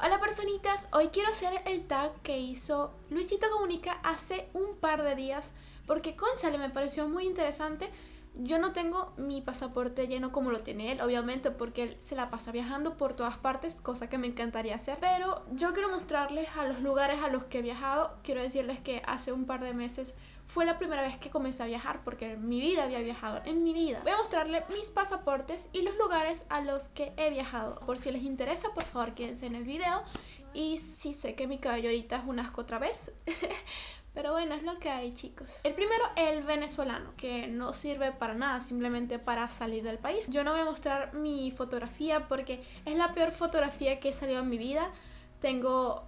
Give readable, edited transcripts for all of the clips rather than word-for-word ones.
Hola personitas, hoy quiero hacer el tag que hizo Luisito Comunica hace un par de días porque cónchale, me pareció muy interesante. Yo no tengo mi pasaporte lleno como lo tiene él, obviamente, porque él se la pasa viajando por todas partes, cosa que me encantaría hacer. Pero yo quiero mostrarles a los lugares a los que he viajado. Quiero decirles que hace un par de meses fue la primera vez que comencé a viajar, porque en mi vida había viajado, en mi vida. Voy a mostrarles mis pasaportes y los lugares a los que he viajado. Por si les interesa, por favor quédense en el video. Y sí sé que mi cabello ahorita es un asco otra vez. Pero bueno, es lo que hay, chicos. El primero, el venezolano, que no sirve para nada, simplemente para salir del país. Yo no voy a mostrar mi fotografía porque es la peor fotografía que he salido en mi vida. Tengo...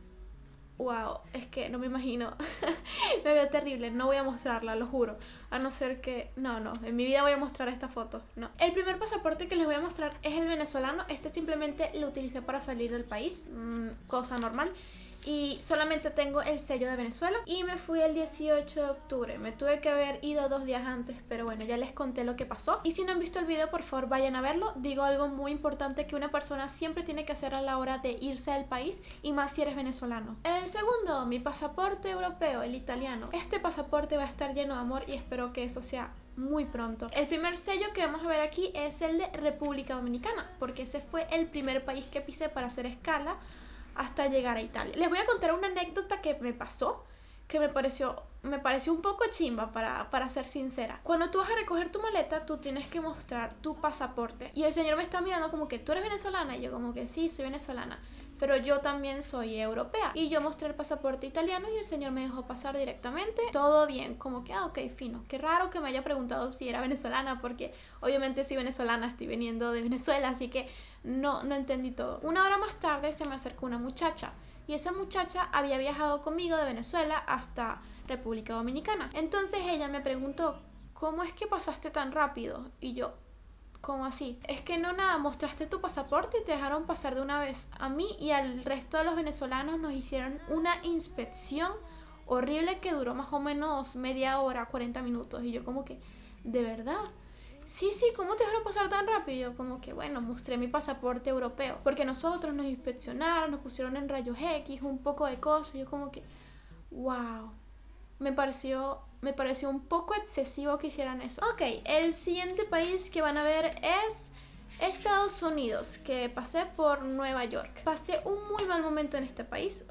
wow, es que no me imagino. Me veo terrible, no voy a mostrarla, lo juro. A no ser que... no, en mi vida voy a mostrar esta foto, no. El primer pasaporte que les voy a mostrar es el venezolano. Este simplemente lo utilicé para salir del país, cosa normal. Y solamente tengo el sello de Venezuela. Y me fui el 18 de octubre. Me tuve que haber ido 2 días antes, pero bueno, ya les conté lo que pasó. Y si no han visto el video, por favor vayan a verlo. Digo algo muy importante que una persona siempre tiene que hacer a la hora de irse del país, y más si eres venezolano. El segundo, mi pasaporte europeo, el italiano. Este pasaporte va a estar lleno de amor y espero que eso sea muy pronto. El primer sello que vamos a ver aquí es el de República Dominicana, porque ese fue el primer país que pisé para hacer escala hasta llegar a Italia. Les voy a contar una anécdota que me pasó, que me pareció un poco chimba, para ser sincera. Cuando tú vas a recoger tu maleta, tú tienes que mostrar tu pasaporte. Y el señor me está mirando como que, ¿tú eres venezolana? Y yo como que sí, soy venezolana, pero yo también soy europea. Y yo mostré el pasaporte italiano y el señor me dejó pasar directamente. Todo bien, como que, ok, fino. Qué raro que me haya preguntado si era venezolana, porque obviamente soy venezolana, estoy viniendo de Venezuela, así que no entendí todo. Una hora más tarde se me acercó una muchacha. Y esa muchacha había viajado conmigo de Venezuela hasta República Dominicana. Entonces ella me preguntó, ¿cómo es que pasaste tan rápido? Y yo, ¿cómo así? Es que no, nada, mostraste tu pasaporte y te dejaron pasar de una vez. A mí y al resto de los venezolanos nos hicieron una inspección horrible que duró más o menos media hora, 40 minutos. Y yo como que, ¿de verdad? Sí, ¿cómo te dejaron pasar tan rápido? Y yo como que, bueno, mostré mi pasaporte europeo, porque nosotros nos inspeccionaron, nos pusieron en rayos X, un poco de cosas. Y yo como que, wow, me pareció un poco excesivo que hicieran eso. Ok, el siguiente país que van a ver es Estados Unidos, que pasé por Nueva York. Pasé un muy mal momento en este país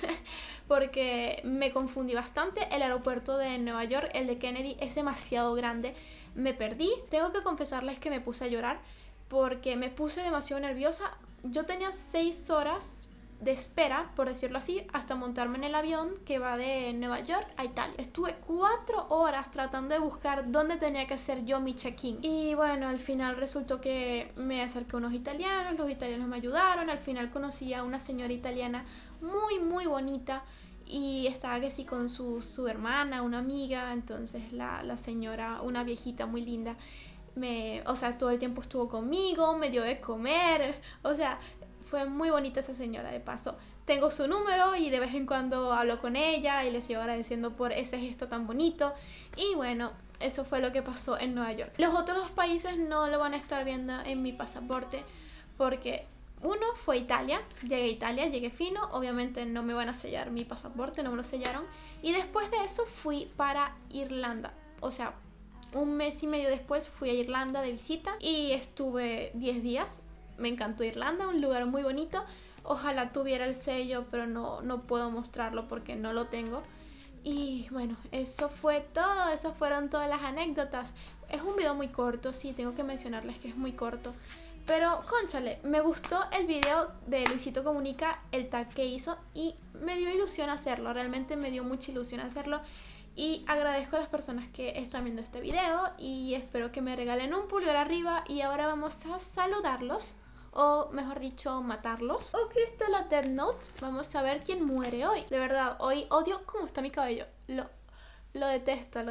porque me confundí bastante. El aeropuerto de Nueva York, el de Kennedy, es demasiado grande. Me perdí. Tengo que confesarles que me puse a llorar porque me puse demasiado nerviosa. Yo tenía 6 horas de espera, por decirlo así, hasta montarme en el avión que va de Nueva York a Italia. Estuve 4 horas tratando de buscar dónde tenía que hacer yo mi check-in. Y bueno, al final resultó que me acerqué a unos italianos, los italianos me ayudaron. Al final conocí a una señora italiana muy bonita y estaba que sí con su hermana, una amiga. Entonces la señora, una viejita muy linda, o sea, todo el tiempo estuvo conmigo, me dio de comer, o sea, fue muy bonita esa señora. De paso, tengo su número y de vez en cuando hablo con ella y le sigo agradeciendo por ese gesto tan bonito. Y bueno, eso fue lo que pasó en Nueva York. Los otros 2 países no lo van a estar viendo en mi pasaporte porque uno fue Italia. Llegué a Italia, llegué fino. Obviamente no me van a sellar mi pasaporte, no me lo sellaron. Y después de eso fui para Irlanda. O sea, un mes y medio después fui a Irlanda de visita y estuve 10 días. Me encantó Irlanda, un lugar muy bonito. Ojalá tuviera el sello, pero no puedo mostrarlo porque no lo tengo. Y bueno, eso fue todo. Esas fueron todas las anécdotas. Es un video muy corto, sí, tengo que mencionarles que es muy corto. Pero, cónchale, me gustó el video de Luisito Comunica, el tag que hizo, y me dio ilusión hacerlo. Realmente me dio mucha ilusión hacerlo. Y agradezco a las personas que están viendo este video y espero que me regalen un pulgar arriba. Y ahora vamos a saludarlos, o mejor dicho, matarlos. Ok, esto es la Death Note. Vamos a ver quién muere hoy. De verdad, hoy odio cómo está mi cabello. Lo detesto.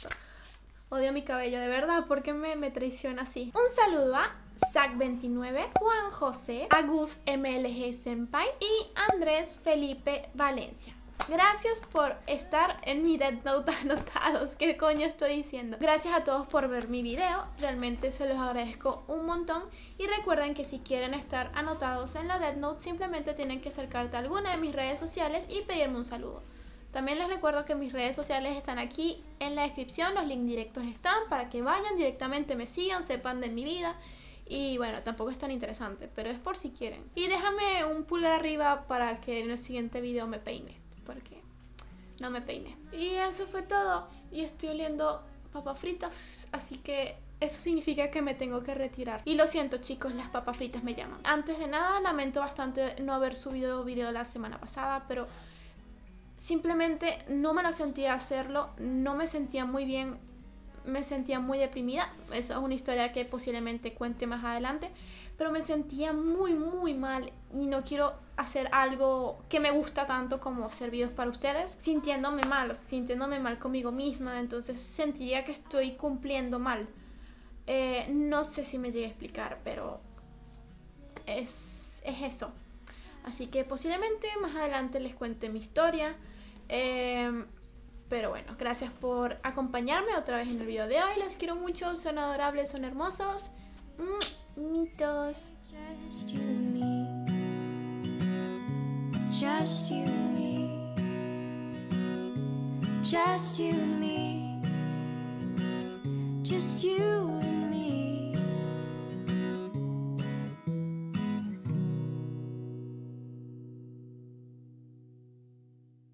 Odio mi cabello, de verdad. ¿Por qué me traiciona así? Un saludo a Zack29, Juan José, Agus MLG Senpai y Andrés Felipe Valencia. Gracias por estar en mi Death Note anotados. ¿Qué coño estoy diciendo? Gracias a todos por ver mi video. Realmente se los agradezco un montón. Y recuerden que si quieren estar anotados en la Death Note, simplemente tienen que acercarte a alguna de mis redes sociales y pedirme un saludo. También les recuerdo que mis redes sociales están aquí en la descripción. Los links directos están para que vayan directamente, me sigan, sepan de mi vida. Y bueno, tampoco es tan interesante, pero es por si quieren. Y déjame un pulgar arriba para que en el siguiente video me peine, porque no me peiné. Y eso fue todo. Y estoy oliendo papas fritas, así que eso significa que me tengo que retirar. Y lo siento, chicos, las papas fritas me llaman. Antes de nada, lamento bastante no haber subido video la semana pasada, pero simplemente no me la sentía hacerlo, no me sentía muy bien. Me sentía muy deprimida, eso es una historia que posiblemente cuente más adelante, pero me sentía muy mal y no quiero hacer algo que me gusta tanto como hacer videos para ustedes sintiéndome mal conmigo misma, entonces sentiría que estoy cumpliendo mal. No sé si me llegué a explicar, pero es eso. Así que posiblemente más adelante les cuente mi historia. Pero bueno, gracias por acompañarme otra vez en el video de hoy. Los quiero mucho, son adorables, son hermosos. Mitos. Just you and me. Just you and me. Just you and me. Just you